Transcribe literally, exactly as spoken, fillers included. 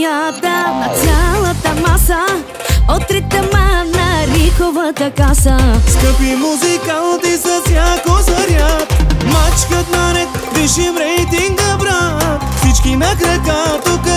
компанията на цялата маса от ритъма на Риховата каса. Скъпи музиканти с яко заряд, мачкат наред, вишим рейтинга, брат. Всички на крака, тук